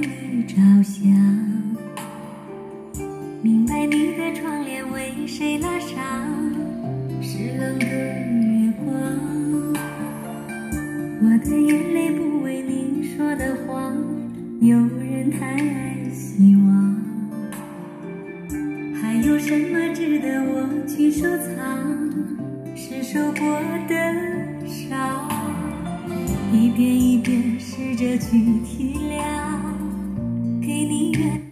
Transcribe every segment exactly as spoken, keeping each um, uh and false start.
的照相，明白你的窗帘为谁拉上，湿冷的月光。我的眼泪不为你说的谎，有人太爱希望。还有什么值得我去收藏？是受过的伤，一遍一遍试着去体谅，给你原。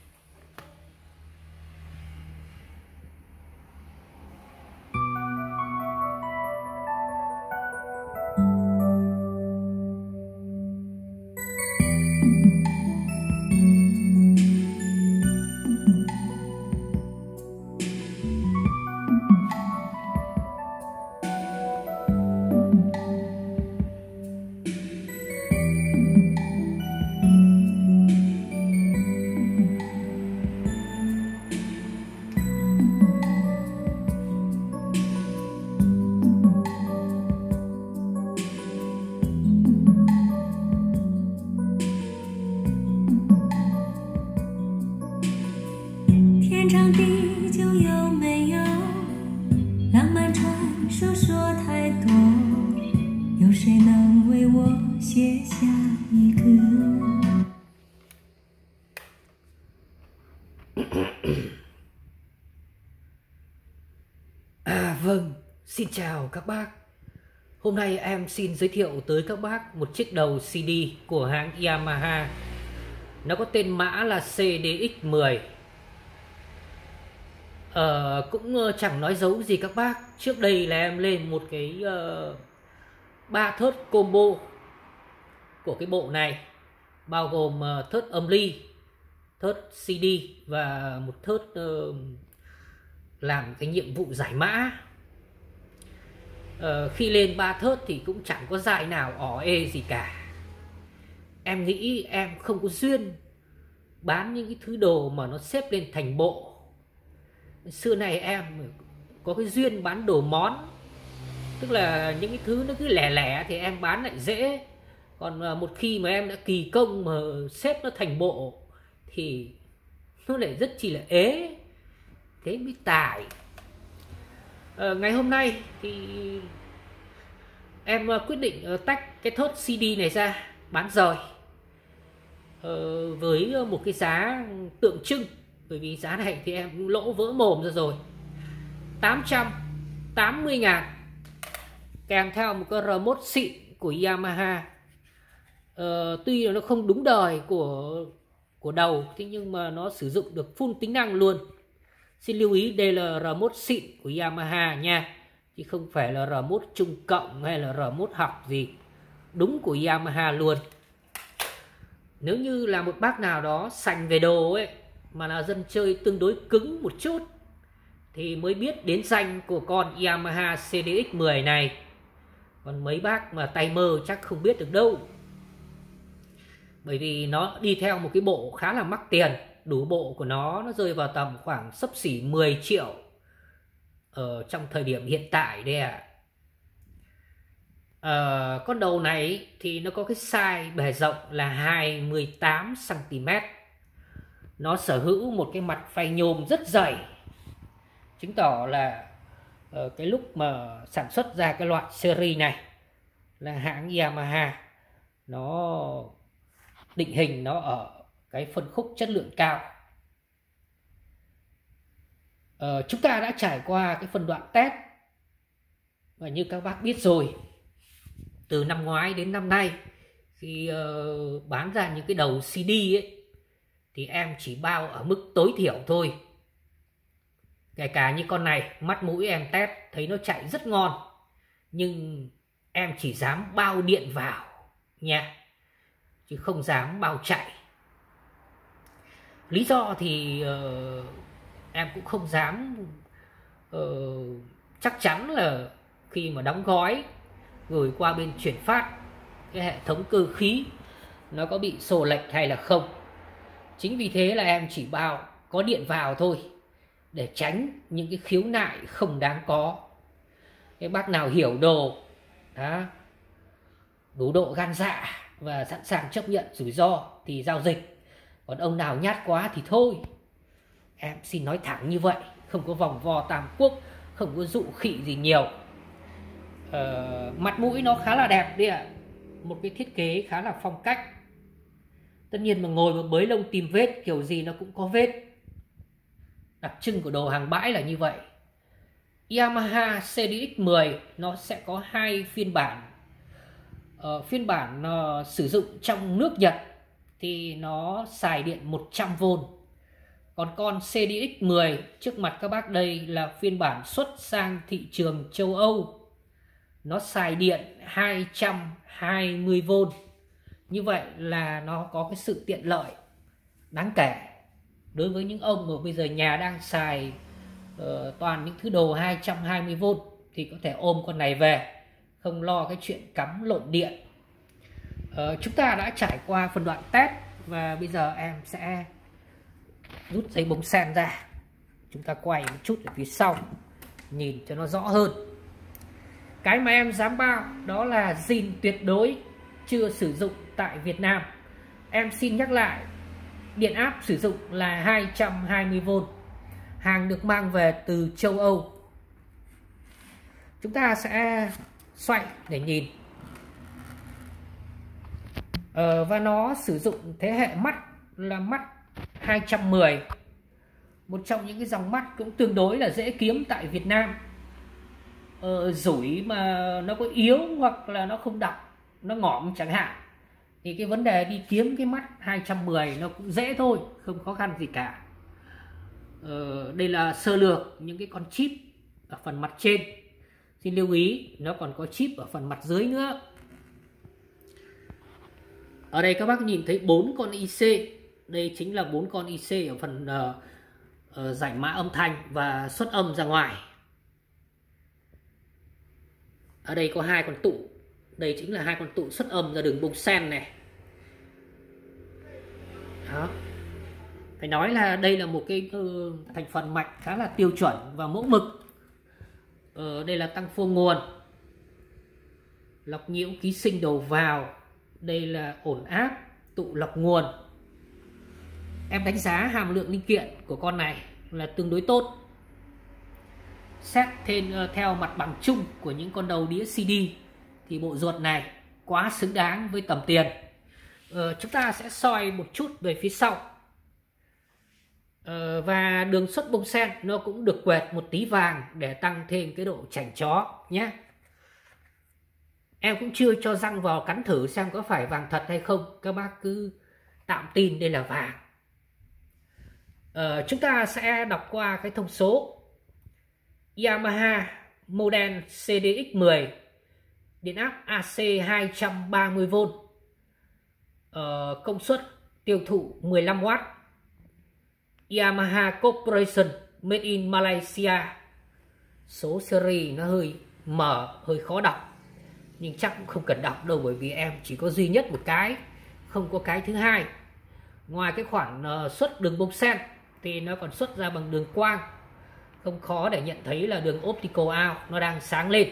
天长地久有没有浪漫传说说太多？有谁能为我写下一个？ À vâng, xin chào các bác. Hôm nay em xin giới thiệu tới các bác một chiếc đầu xê đê của hãng Yamaha. Nó có tên mã là C D X mười. Ờ, cũng chẳng nói giấu gì các bác. Trước đây là em lên một cái uh, ba thớt combo của cái bộ này, bao gồm uh, thớt âm ly, thớt xê đê và một thớt uh, làm cái nhiệm vụ giải mã. uh, Khi lên ba thớt thì cũng chẳng có dải nào ỏ ê gì cả. Em nghĩ em không có duyên bán những cái thứ đồ mà nó xếp lên thành bộ. Xưa này em có cái duyên bán đồ món, tức là những cái thứ nó cứ lẻ lẻ thì em bán lại dễ. Còn một khi mà em đã kỳ công mà xếp nó thành bộ thì nó lại rất chỉ là ế, thế mới tải. à, Ngày hôm nay thì em quyết định tách cái thớt xê đê này ra bán rời, ờ, với một cái giá tượng trưng. Bởi vì giá này thì em cũng lỗ vỡ mồm ra rồi, tám trăm tám mươi ngàn, kèm theo một cái remote xịn của Yamaha. ờ, Tuy là nó không đúng đời của của đầu, thế nhưng mà nó sử dụng được full tính năng luôn. Xin lưu ý đây là remote xịn của Yamaha nha, chứ không phải là remote trung cộng hay là remote học gì, đúng của Yamaha luôn. Nếu như là một bác nào đó sành về đồ ấy, mà là dân chơi tương đối cứng một chút, thì mới biết đến danh của con Yamaha C D X mười này. Còn mấy bác mà tay mơ chắc không biết được đâu, bởi vì nó đi theo một cái bộ khá là mắc tiền. Đủ bộ của nó nó rơi vào tầm khoảng xấp xỉ mười triệu ở trong thời điểm hiện tại đây ạ. à. Con đầu này thì nó có cái size bề rộng là hai mươi tám xăng ti mét. Nó sở hữu một cái mặt phay nhôm rất dày, chứng tỏ là uh, cái lúc mà sản xuất ra cái loạt series này là hãng Yamaha nó định hình nó ở cái phân khúc chất lượng cao. uh, Chúng ta đã trải qua cái phân đoạn test, và như các bác biết rồi, từ năm ngoái đến năm nay khi uh, bán ra những cái đầu xê đê ấy, thì em chỉ bao ở mức tối thiểu thôi. Kể cả như con này, mắt mũi em test thấy nó chạy rất ngon, nhưng em chỉ dám bao điện vào nha, chứ không dám bao chạy. Lý do thì uh, em cũng không dám uh, chắc chắn là khi mà đóng gói gửi qua bên chuyển phát, cái hệ thống cơ khí nó có bị xô lệch hay là không. Chính vì thế là em chỉ bao có điện vào thôi, để tránh những cái khiếu nại không đáng có. Cái bác nào hiểu đồ đó, đủ độ gan dạ và sẵn sàng chấp nhận rủi ro thì giao dịch. Còn ông nào nhát quá thì thôi. Em xin nói thẳng như vậy, không có vòng vo tam quốc, không có dụ khị gì nhiều. ờ, Mặt mũi nó khá là đẹp đi ạ. Một cái thiết kế khá là phong cách. Tất nhiên mà ngồi mà bới lông tìm vết kiểu gì nó cũng có vết. Đặc trưng của đồ hàng bãi là như vậy. Yamaha xê đê ích mười nó sẽ có hai phiên bản. ờ, Phiên bản uh, sử dụng trong nước Nhật thì nó xài điện một trăm vôn. Còn con xê đê ích mười trước mặt các bác đây là phiên bản xuất sang thị trường châu Âu. Nó xài điện hai trăm hai mươi vôn. Như vậy là nó có cái sự tiện lợi đáng kể đối với những ông mà bây giờ nhà đang xài uh, toàn những thứ đồ hai trăm hai mươi vôn thì có thể ôm con này về, không lo cái chuyện cắm lộn điện. uh, Chúng ta đã trải qua phần đoạn test và bây giờ em sẽ rút dây bông sen ra. Chúng ta quay một chút ở phía sau nhìn cho nó rõ hơn. Cái mà em dám bao đó là zin tuyệt đối, chưa sử dụng tại Việt Nam. Em xin nhắc lại, điện áp sử dụng là hai trăm hai mươi vôn. Hàng được mang về từ châu Âu. Chúng ta sẽ xoay để nhìn. ờ, Và nó sử dụng thế hệ mắt là mắt hai trăm mười. Một trong những cái dòng mắt cũng tương đối là dễ kiếm tại Việt Nam. ờ, Rủi mà nó có yếu hoặc là nó không đọc, nó ngỏm chẳng hạn, thì cái vấn đề đi kiếm cái mắt hai trăm mười nó cũng dễ thôi, không khó khăn gì cả. ờ, Đây là sơ lược những cái con chip ở phần mặt trên. Xin lưu ý nó còn có chip ở phần mặt dưới nữa. Ở đây các bác nhìn thấy bốn con i xê. Đây chính là bốn con i xê ở phần uh, uh, giải mã âm thanh và xuất âm ra ngoài. Ở đây có hai con tụ. Đây chính là hai con tụ xuất âm ra đường bông sen này. Đó. Phải nói là đây là một cái uh, thành phần mạch khá là tiêu chuẩn và mẫu mực. uh, Đây là tăng phô nguồn, lọc nhiễu ký sinh đầu vào. Đây là ổn áp, tụ lọc nguồn. Em đánh giá hàm lượng linh kiện của con này là tương đối tốt. Xét thêm theo mặt bằng chung của những con đầu đĩa xê đê thì bộ ruột này quá xứng đáng với tầm tiền. ờ, Chúng ta sẽ soi một chút về phía sau. ờ, Và đường xuất bông sen nó cũng được quẹt một tí vàng để tăng thêm cái độ chảnh chó nhé. Em cũng chưa cho răng vào cắn thử xem có phải vàng thật hay không. Các bác cứ tạm tin đây là vàng. ờ, Chúng ta sẽ đọc qua cái thông số. Yamaha model xê đê ích mười, điện áp a xê hai trăm ba mươi vôn, ờ, công suất tiêu thụ mười lăm oát. Yamaha Corporation made in Malaysia. Số series nó hơi mở, hơi khó đọc, nhưng chắc cũng không cần đọc đâu, bởi vì em chỉ có duy nhất một cái, không có cái thứ hai. Ngoài cái khoản uh, xuất đường bông sen thì nó còn xuất ra bằng đường quang. Không khó để nhận thấy là đường optical out nó đang sáng lên.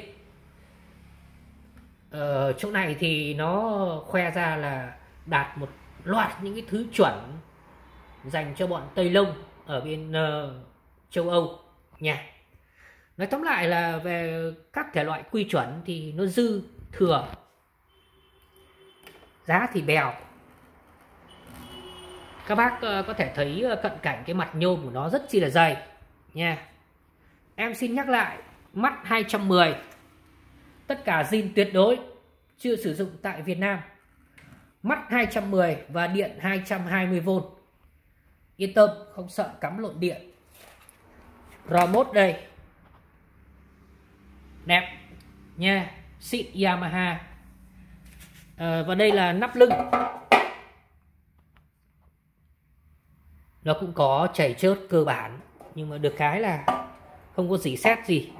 Ờ, chỗ này thì nó khoe ra là đạt một loạt những cái thứ chuẩn dành cho bọn Tây Lông ở bên uh, châu Âu nha. Nói tóm lại là về các thể loại quy chuẩn thì nó dư thừa, giá thì bèo. Các bác uh, có thể thấy uh, cận cảnh cái mặt nhôm của nó rất chi là dày nha. Em xin nhắc lại, mắt hai trăm mười, tất cả zin tuyệt đối, chưa sử dụng tại Việt Nam. Mắt hai trăm mười và điện hai trăm hai mươi vôn. Yên tâm, không sợ cắm lộn điện. Remote đây, đẹp nha, xịn Yamaha. à, Và đây là nắp lưng. Nó cũng có chảy chớt cơ bản, nhưng mà được cái là không có gì xét gì.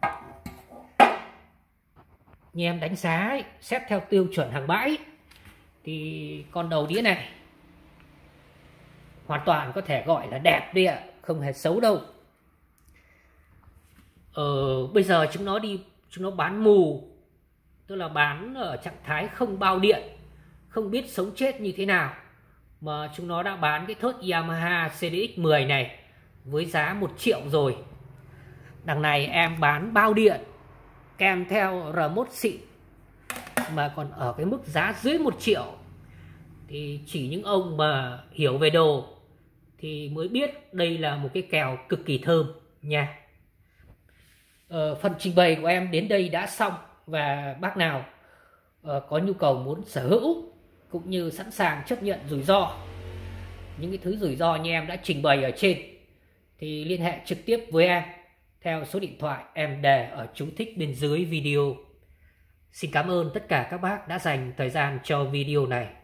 Như em đánh giá ấy, xét theo tiêu chuẩn hàng bãi thì con đầu đĩa này hoàn toàn có thể gọi là đẹp đi ạ, không hề xấu đâu. ờ, Bây giờ chúng nó đi chúng nó bán mù, tức là bán ở trạng thái không bao điện, không biết sống chết như thế nào. mà chúng nó đã bán cái thớt Yamaha xê đê ích mười này với giá một triệu rồi. Đằng này em bán bao điện kèm theo remote xịn mà còn ở cái mức giá dưới một triệu. Thì chỉ những ông mà hiểu về đồ thì mới biết đây là một cái kèo cực kỳ thơm nha. Ờ, phần trình bày của em đến đây đã xong. Và bác nào uh, có nhu cầu muốn sở hữu cũng như sẵn sàng chấp nhận rủi ro, những cái thứ rủi ro như em đã trình bày ở trên, thì liên hệ trực tiếp với em theo số điện thoại em để ở chú thích bên dưới video. Xin cảm ơn tất cả các bác đã dành thời gian cho video này.